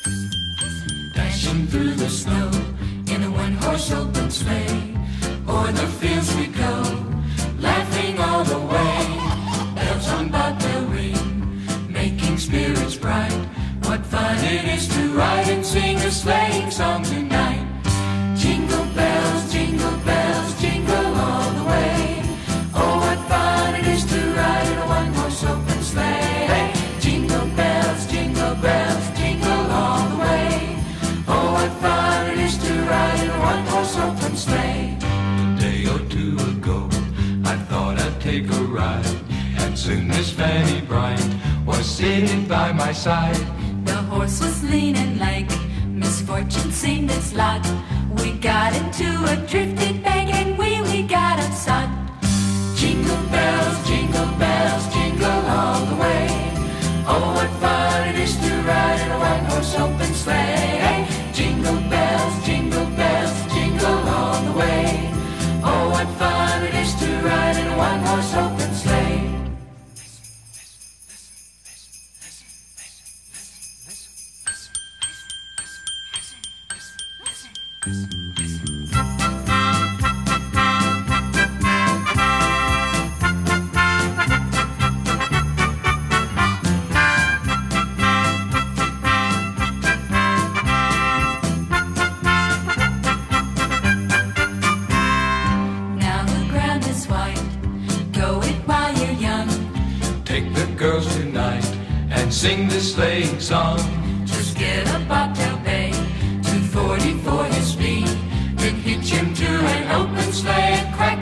Dashing through the snow in a one-horse open sleigh. O'er the fields we go, laughing all the way. Bells on bobtail ring, making spirits bright. What fun it is to ride and sing a sleighing song tonight. Jingle bells, jingle all the way. Oh, what fun it is to ride in a one-horse open sleigh. Jingle bells, jingle all the way. Oh, what fun it is to ride in a one-horse open sleigh. A day or two ago, I thought I'd take a ride, and soon Miss Fanny Bryant was sitting by my side. The horse was lean and lank, misfortune seemed its lot. We got into a drifted bank and we got upset. Jingle bells, jingle all the way. Oh, what fun it is to ride in a one-horse open sleigh. Jingle bells, jingle all the way. Oh, what fun it is to ride in a one-horse open sleigh. Now the ground is white, go it while you're young. Take the girls tonight and sing this sleighing song. Just get a bobtail bay, 240 for his speed. Then hitch him to an open sleigh and crack